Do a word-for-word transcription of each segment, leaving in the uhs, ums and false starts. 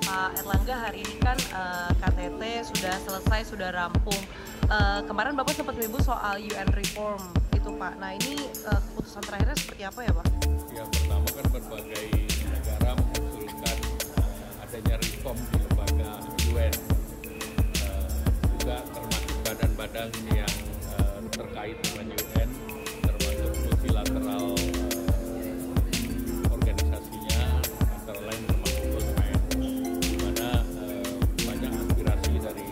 Pak Erlangga, hari ini kan uh, K T T sudah selesai, sudah rampung. Uh, kemarin Bapak sempat menyebut soal U N reform itu Pak. Nah ini uh, keputusan terakhirnya seperti apa ya Pak? Yang pertama kan berbagai negara mengusulkan uh, adanya reform di lembaga U N, uh, juga termasuk badan-badan yang uh, terkait dengan U N, termasuk multilateral uh, organisasinya, antara lain termasuk World Bank, di mana uh, banyak aspirasi dari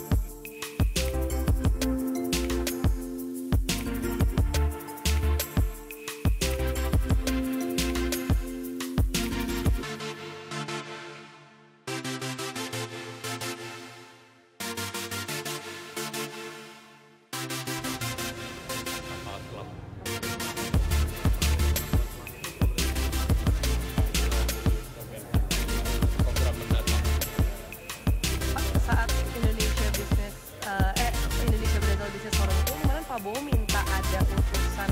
Prabowo minta ada urusan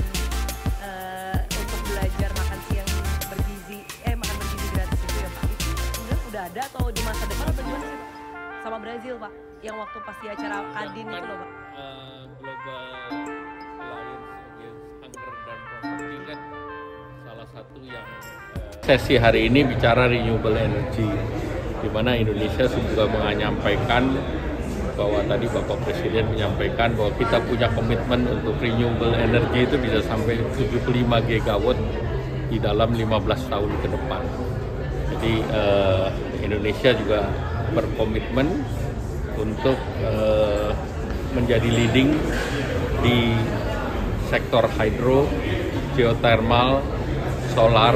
uh, untuk belajar makan siang bergizi, eh makan bergizi gratis itu ya Pak. Itu kemudian udah ada atau di masa depan atau gimana sih Pak? Sama Brazil Pak, yang waktu pas di acara Kadin itu loh Pak. Uh, Global Alliance Against Hunger dan Poverty kan salah satu yang uh, sesi hari ini bicara renewable energy, di mana Indonesia juga menyampaikan bahwa tadi Bapak Presiden menyampaikan bahwa kita punya komitmen untuk renewable energy itu bisa sampai tujuh puluh lima gigawatt di dalam lima belas tahun ke depan. Jadi eh, Indonesia juga berkomitmen untuk eh, menjadi leading di sektor hydro, geothermal, solar,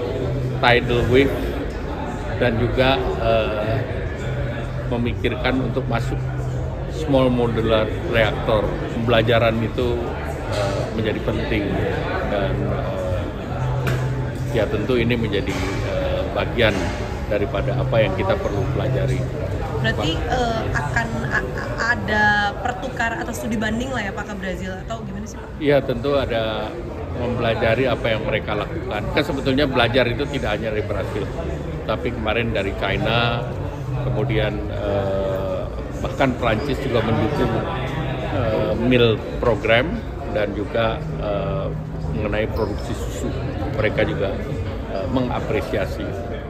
tidal wave, dan juga eh, memikirkan untuk masuk small modular reactor. Pembelajaran itu uh, menjadi penting dan uh, ya tentu ini menjadi uh, bagian daripada apa yang kita perlu pelajari. Berarti uh, akan ada pertukar atau studi banding lah ya Pak ke Brazil atau gimana sih Pak? Iya tentu ada mempelajari apa yang mereka lakukan. Kan sebetulnya belajar itu tidak hanya dari Brazil, tapi kemarin dari China, kemudian uh, bahkan Prancis juga mendukung uh, milk program dan juga uh, mengenai produksi susu, mereka juga uh, mengapresiasi.